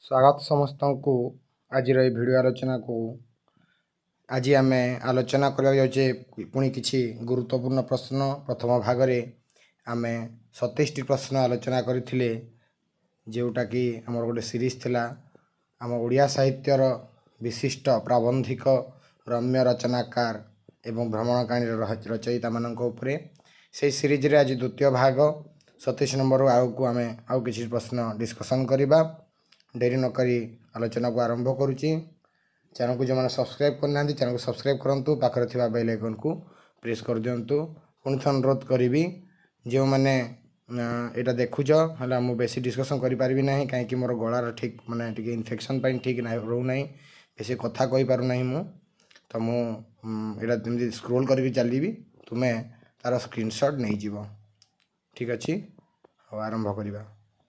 स्वागत समस्त को आज भिडियो आलोचना को आज आम आलोचना करने पुणी किसी गुरुत्वपूर्ण प्रश्न प्रथम भाग में आम 27 प्रश्न आलोचना करथिले जोटा कि आमर गोटे सीरीज थिला आम ओडिया साहित्यर विशिष्ट प्राबंधिक रम्य रचनाकार एवं भ्रमण कहानी रचयिता मानक उपरे से सीरीज रे आज द्वितीय भाग 27 नंबर आग को आम आउ किसी प्रश्न डिस्कसन करवा डेरी नकरी आलोचना को आरंभ करुच्ची। चैनल को जो मैंने सब्सक्राइब करना चैनल को सब्सक्राइब करूँ पाखर थी बेल आइकन को प्रेस कर दिंतु। पुणी थ अनुरोध करी जो मैंने यहाँ देखुच है मुझे बेसी डिस्कसन करें ना कहीं मोर गलार ठीक माने टी इन्फेक्शन ठीक रोना बेसी कथा कहीपर ना मु तो मुझे स्क्रोल करके चलि तुम्हें तार स्क्रीनशॉट नहीं जीव ठीक अच्छे आरंभ करवा।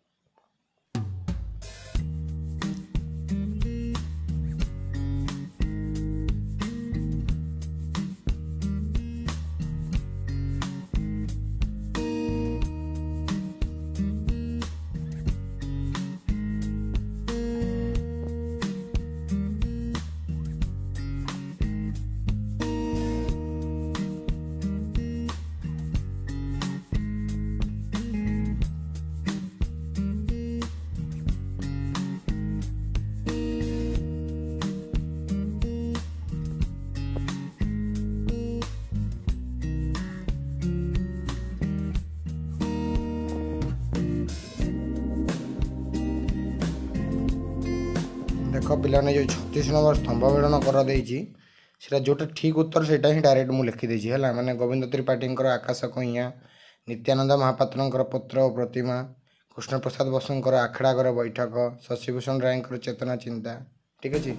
देख पिलाने जो 36 नंबर स्तंभ बेड़न कर जोटा ठीक उत्तर से ही डायरेक्ट मुझे लिखिदे है मैंने गोविंद त्रिपाठी आकाश कइया नित्यानंद महापात्र पत्र और प्रतिमा कृष्ण प्रसाद बसुंकर आखड़ागर बैठक शशिभूषण राय चेतना चिंता ठीक अच्छे।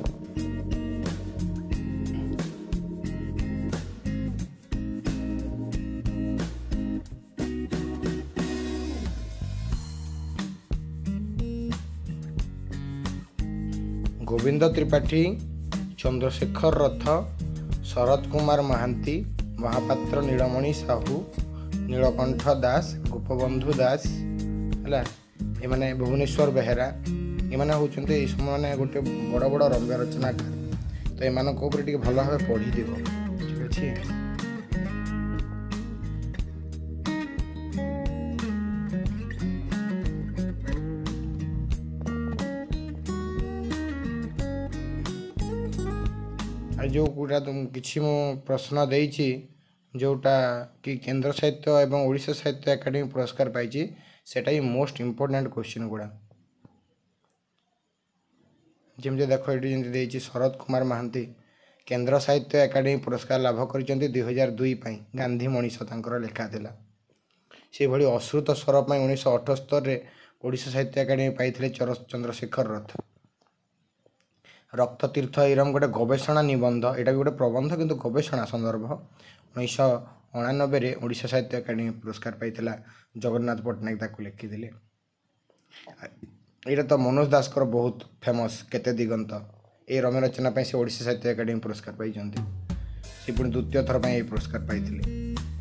गोविंद त्रिपाठी चंद्रशेखर रथ शरद कुमार महांती महापात्र नीलमणि साहू नीलकंठ दास गोपबंधु दास है ये भुवनेश्वर बेहेरा ये होते समय गोटे बड़ बड़ रम्य रचनाकार तो ये भल भाव पढ़ीदेव ठीक अच्छे। जो गुड़ा तुम किसी मु प्रश्न देइछि जोटा कि केंद्र साहित्य एवं ओडिशा साहित्य एकेडमी पुरस्कार पाई सेटा ही मोस्ट इंपोर्टेंट क्वेश्चन गुड़ा जमती देख ये शरद कुमार महांती केंद्र साहित्य एकेडमी पुरस्कार लाभ कर 2002 गांधी मनीष लेखा थिला से भली अश्रुत स्वर 1978 ओडिशा साहित्य एकेडमी पाई चंद्रशेखर रथ। रक्त तीर्थ इरम गोटे गवेषणा निबंध यहाँ भी गोटे प्रबंध किंतु गवेषणा संदर्भ 1999 ओडिशा साहित्य एकेडमी पुरस्कार पाई जगन्नाथ पट्टनायक ताको लिखिले। यहाँ तो मनोज दास बहुत फेमस केते दिगंत ये रम्य रचना से ओडिशा साहित्य एकेडमी पुरस्कार पाई सी पुणी द्वितीय थर पर पुरस्कार पाई।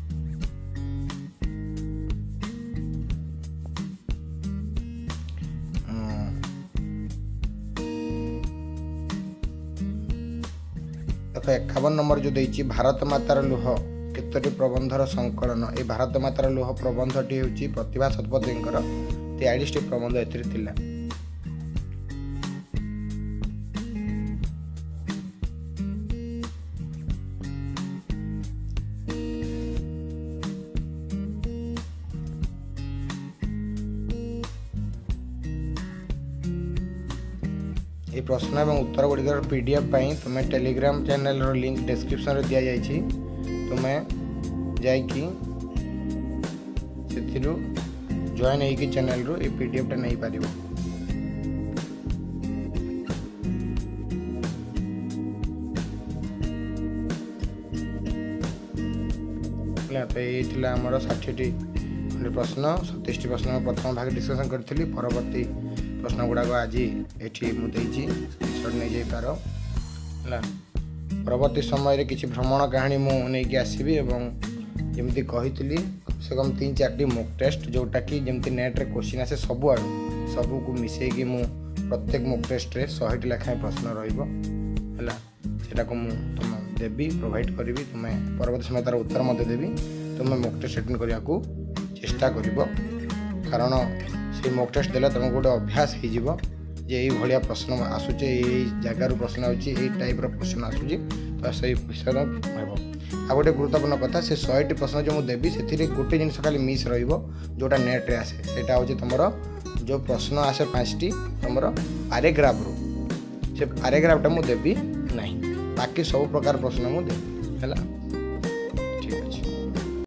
देखो 51 नंबर जो देइछि भारत मातार लुह केतोटी प्रबंधर संकलन ए भारत मातार लुह प्रबंधटी होछि प्रतिभा शतपथींकर 43 प्रबंध एथिरे थिला। ये प्रश्न एवं उत्तर गुड़िकर पीडीएफ तुम्हें टेलीग्राम चैनल लिंक डिस्क्रिप्शन रे दिया जाइछि तुम्हें जाइकी सेथिरु जॉइन होइकी चैनल रो ए पीडीएफ टा नहीं पारिबो। तो ये थिला हमर 60 प्रश्न 27 प्रश्न प्रथम भाग डिस्कशन करथिली परवर्ती प्रश्न गुड़ाक आज ये मुझे नहीं जापार है परवर्ती समय किसी भ्रमण कहानी मुझे आसबि जमी कही कम से कम 3-4टी मॉक टेस्ट जोटा कि जमी नेट रे क्वेश्चन आसे सबुआड़ सबू को मिसेगी मु प्रत्येक मॉक टेस्ट रे 100टी लेखाएं प्रश्न रहिबो हला सेटा को मु तुम देबी प्रोवाइड करी तुम परवर्ती समय तार उत्तर मते देबी तुम मॉक टेस्ट अटेंड करिया को चेष्टा करिबो कारण से मॉक टेस्ट देला तुमको गोटे अभ्यास हो जीवो जे यही भाया प्रश्न आसूचे यही जगार प्रश्न आउची टाइप प्रश्न आसूची तो सही विषय हम आ गोटे गुरुत्वपूर्ण कथा से 100टी प्रश्न जो मुझे देवी से गोटे जिन खाली मिस रोटा नेट रे आसे सेटा हूँ तुम जो प्रश्न आसे 5टी तुम पैराग्राफ रू से पैराग्राफटा मुझे देवी ना बाकी सब प्रकार प्रश्न मुझे देवी है।